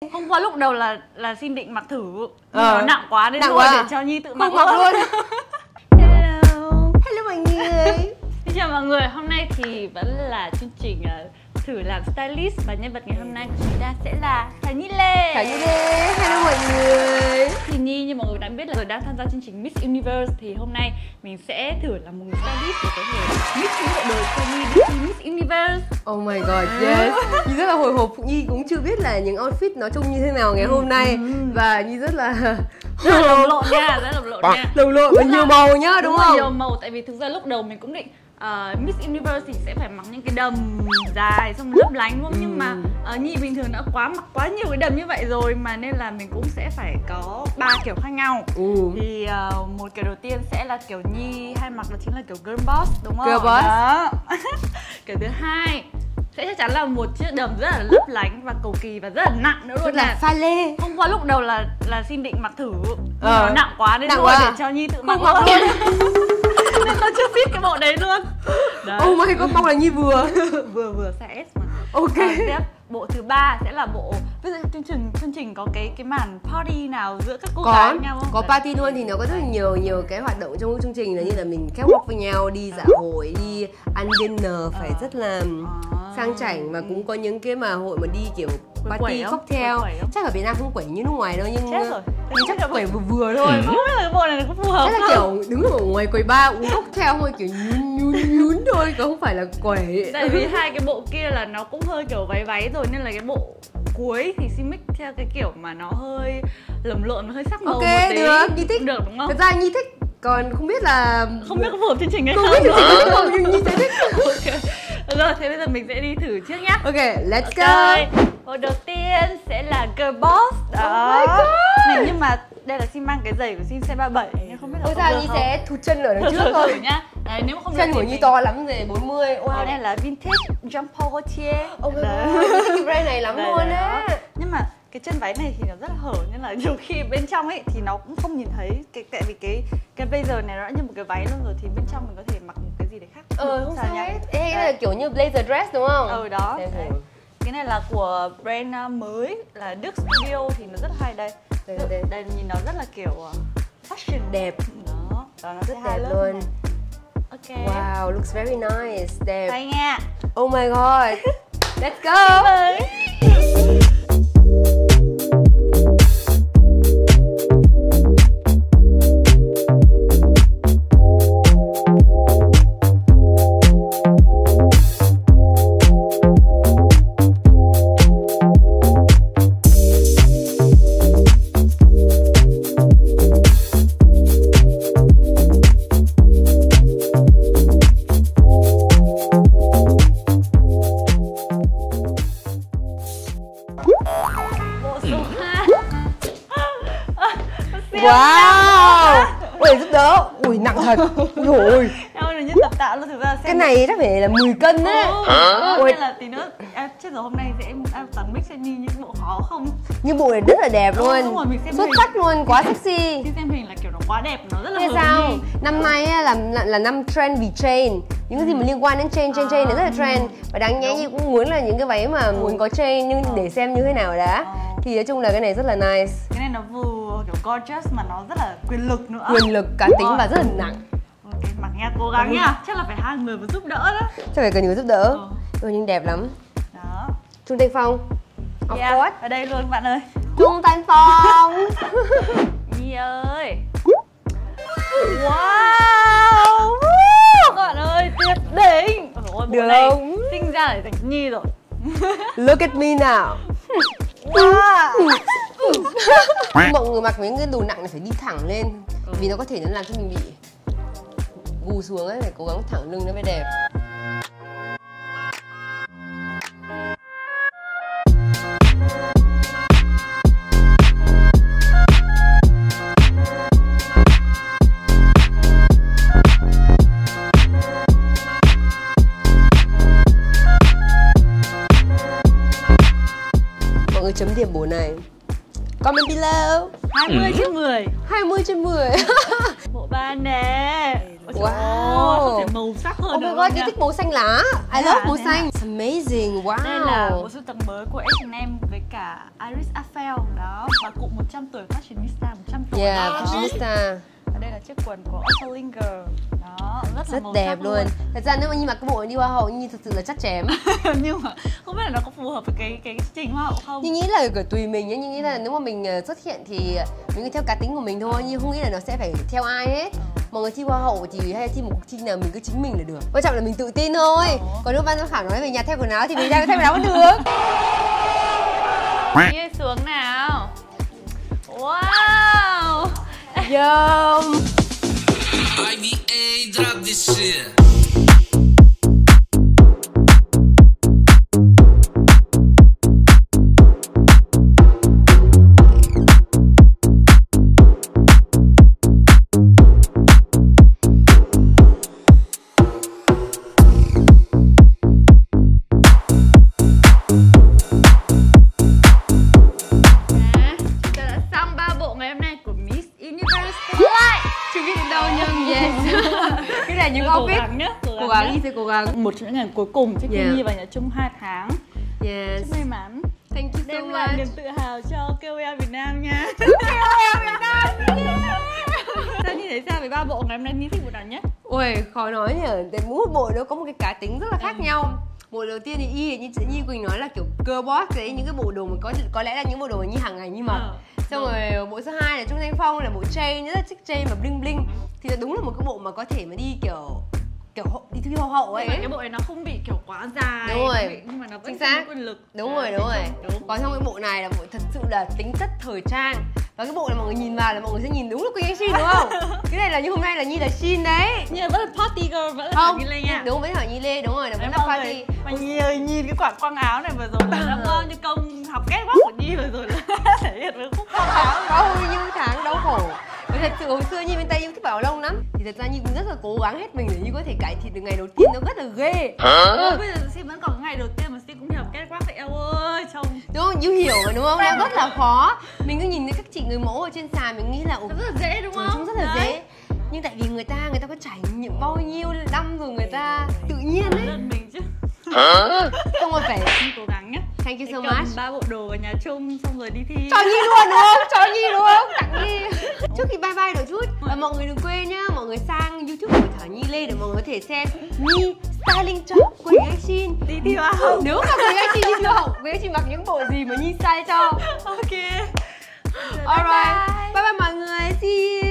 Hôm qua lúc đầu là xin định mặc thử nhưng nó nặng quá nên thôi để cho Nhi tự mặc luôn. Hello. Hello mọi người. Xin chào mọi người, hôm nay thì vẫn là chương trình thử làm stylist và nhân vật ngày hôm nay của chúng ta sẽ là Thảo Nhi Lê. Hello mọi người. Thì Nhi như mọi người đã biết là rồi đang tham gia chương trình Miss Universe, thì hôm nay mình sẽ thử làm một người stylist để có thể mix những bộ đồ cho Nhi đi thi Miss Universe. Oh my god, yes. Nhi rất là hồi hộp, Nhi cũng chưa biết là những outfit nó trông như thế nào ngày hôm nay. Và Nhi rất là lồng lộn nha, rất lồng lộn nha. Lồng lộn và nhiều màu nhá, đúng không? Nhiều màu, tại vì thực ra lúc đầu mình cũng định Miss Universe thì sẽ phải mặc những cái đầm dài xong lấp lánh đúng không? Nhưng mà Nhi bình thường đã mặc quá nhiều cái đầm như vậy rồi mà, nên là mình cũng sẽ phải có 3 kiểu khác nhau. Thì một kiểu đầu tiên sẽ là kiểu Nhi hay mặc, đó chính là kiểu girl boss đúng không? Girl boss. Đó. Kiểu thứ hai sẽ chắc chắn là một chiếc đầm rất là lấp lánh và cầu kỳ và rất là nặng nữa luôn. Rất là pha lê. Hôm qua lúc đầu là xin định mặc thử nhưng nó nặng quá nên thôi để cho Nhi tự mặc luôn. Nên tôi chưa fit cái bộ đấy luôn. Đấy. Oh my god, mong là Nhi vừa size S mà. Ok. Tiếp bộ thứ ba sẽ là bộ, ví dụ chương trình có cái màn party nào giữa các cô gái với nhau không? Có party luôn, thì nó có rất là nhiều cái hoạt động trong chương trình, là như là mình catwalk với nhau, đi dạ hội, đi ăn dinner phải rất là sang chảnh, và cũng có những cái mà hội mà đi kiểu party cocktail. Chắc ở Việt Nam không quẩy như nước ngoài đâu, nhưng chắc là quẩy vừa thôi. Không biết là cái bộ này nó có phù hợp không? Chắc là kiểu đứng ở ngoài quầy bar uống cocktail thôi, kiểu nhún thôi, còn không phải là quẩy. Tại vì hai cái bộ kia là nó cũng hơi kiểu váy rồi, nên là cái bộ cuối thì xin mix theo cái kiểu mà nó hơi lầm lộn, nó hơi sắc màu một tí. Được, Nhi thích. Được đúng không? Thật ra Nhi thích, còn không biết là không biết có phù hợp chương trình hay không. Không, nhưng Nhi sẽ thích. Ok. Rồi, thế bây giờ mình sẽ đi thử trước nhá. Ok, let's go. Bộ đầu tiên sẽ là girl boss. Đó. Oh my god. Này, nhưng mà đây là xin mang cái giày của xin C37 nhưng không biết là ôi sao Nhi sẽ thụt chân ở đằng trước thôi nhá. Đấy, nếu mà không chân của Nhi to lắm rồi, 40. Wow. Đây là vintage Jean Paul Gaultier. Oh my god, Nhi thích cái brand này lắm luôn á. Nhưng mà cái chân váy này thì nó rất là hở, nên là nhiều khi bên trong ấy thì nó cũng không nhìn thấy tại vì cái blazer này nó đã như một cái váy luôn rồi, thì bên trong mình có thể mặc một cái gì đấy khác. Không sao hết. Cái này là kiểu như blazer dress đúng không? Đó. Đấy. Cái này là của brand mới là Đức Studio, thì nó rất là hay. Đây nhìn nó rất là kiểu fashion đẹp. Đó nó rất đẹp luôn. Ok. Wow, looks very nice. Đẹp. Đây nha. Oh my god. Let's go. Wow. Ui, giúp đỡ. Ui, nặng thật. Ui. Em ơi, như tập tạ luôn, thực ra xem. Cái này chắc phải là 10 cân á. Ui, là tí nữa chết rồi, hôm nay sẽ em toàn mix xem như những bộ khó không. Nhưng bộ này rất là đẹp luôn. Đúng rồi, mình xem xuất sắc luôn, quá sexy. Khi xem hình là kiểu nó quá đẹp, nó rất là hợp sao? Năm nay là năm trend vì chain. Những cái gì mà liên quan đến chain này rất là trend. Và đáng nhẽ như cũng muốn là những cái váy mà muốn có chain, nhưng để xem như thế nào đã. Thì nói chung là cái này rất là nice. Cái này nó vừa kiểu gorgeous mà nó rất là quyền lực nữa. Quyền lực, cá tính và rất là nặng. Ok, mặc nha, cố gắng nha. Chắc là phải hai người vừa giúp đỡ đó. Chắc phải cần người giúp đỡ. Nhưng đẹp lắm. Đó. Trung Thanh Phong. Of course. Ở đây luôn bạn ơi. Trung Thanh Phong. Nhi ơi. Wow. Các bạn ơi, tuyệt đỉnh. Ôi, bộ này sinh ra để thành Nhi rồi. Look at me now. Wow. Mọi người mặc những cái đồ nặng này phải đi thẳng lên, vì nó có thể nó làm cho mình bị gù xuống ấy, phải cố gắng thẳng lưng nó mới đẹp. Mọi người chấm điểm bộ này. Comment below. 20/10. 20/10. Bộ ba nè. Wow. Có thể màu sắc hơn. Oh my god, chị thích màu xanh lá. I love màu xanh. It's amazing. Wow. Đây là bộ sưu tập mới của H&M với cả Iris Affair. sao đó, và cụ 100 tuổi fashionista 100 tuổi. Yeah, đó. fashionista. Và đây là chiếc quần của Ottolinger. Đó, rất là Rất màu đẹp sắc luôn. Thật ra nếu mà nhìn mặc cái bộ này đi hoa hậu như thực sự là chắc chém. Nhưng mà không biết là nó có phù hợp với cái trình hoa hậu không? Nhưng nghĩ là kiểu tùy mình nhé, nhưng nghĩ là nếu mà mình xuất hiện thì mình cứ theo cá tính của mình thôi, nhưng không nghĩ là nó sẽ phải theo ai hết. Mọi người thi hoa hậu thì hay thi một cuộc thi nào mình cứ chính mình là được. Quan trọng là mình tự tin thôi. Còn nếu ban giám khảo nói về nhà theo quần áo thì mình theo quần áo vẫn được. Đi xuống nào. Wow. Yum. IVA, drop this shit. Cái này những outfit cố gắng đi, sẽ cố gắng. Một trong những ngày cuối cùng trước khi Nhi vào nhà chung 2 tháng. Yes. Chúc may mắn. Thank you so Đem lại much. niềm tự hào cho KOL Việt Nam nha. KOL Việt Nam. Sao Nhi thấy sao về 3 bộ ngày hôm nay Nhi thích bộ nào nhất? Ôi, khó nói nhỉ. Tại mỗi bộ nó có một cái cá tính rất là khác nhau. Bộ đầu tiên thì Y như chị Nhi Quỳnh nói là kiểu girl boss đấy, những cái bộ đồ mà có lẽ là những bộ đồ mà Nhi hàng ngày Nhi mặc. Xong rồi bộ số 2 là Trung Thanh Phong, là bộ chain, rất là chic chain và bling bling. Thì là đúng là một cái bộ mà có thể mà đi kiểu đi thi hoa hậu ấy. Cái bộ này nó không bị kiểu quá dài. Đúng rồi. Nhưng mà nó vẫn Chính xác. có quyền lực. Đúng rồi. Còn trong cái bộ này là bộ thật sự là tính chất thời trang. Và cái bộ này mọi người nhìn vào là mọi người sẽ nhìn đúng là Quỳnh Anh Shin đúng không? Cái này là như hôm nay là Nhi là Shin đấy. Nhi là vẫn là party girl, vẫn là Không, Nhi Lê nha. đúng với Thảo Nhi Lê, đúng rồi, là vẫn là party. Mà nhìn cái quảng áo này vừa rồi là đã bao nhiêu công học catwalk của Nhi vừa rồi là thể hiện với khúc quảng áo. Có những tháng đau khổ. Và thật sự hồi xưa Nhi bên Tây yêu thích bảo lông lắm. Thì thật ra Nhi cũng rất là cố gắng hết mình để Nhi có thể cải thiện từ ngày đầu tiên, nó rất là ghê. Bây giờ Sim vẫn còn cái ngày đầu tiên mà Sim cũng đi học catwalk vậy eo ơi, trông đúng không? You hiểu mà đúng không? Nó rất là khó. Mình cứ nhìn thấy các chị người mẫu ở trên sàn mình nghĩ là rất là dễ đúng không? Trông rất là dễ. Nhưng tại vì người ta có trải nghiệm bao nhiêu năm rồi, người ta tự nhiên ấy. Lần mình chứ. Xong rồi phải Cố gắng nhá. thank you so Cầm much. 3 bộ đồ ở nhà chung xong rồi đi thi. Cho Nhi luôn đúng không? Cho Nhi đúng không? Tặng Nhi. Trước khi bye bye đôi chút, mọi người đừng quên nhá, mọi người sang YouTube của Thảo Nhi Lê để mọi người có thể xem Nhi styling cho Quỳnh Anh Shin Đi thi hoa hậu. Nếu mà Quỳnh Anh Shin đi thi hoa hậu, Quỳnh Anh Shin mặc những bộ gì mà Nhi style cho. Ok. Alright, bye bye mọi người, see you.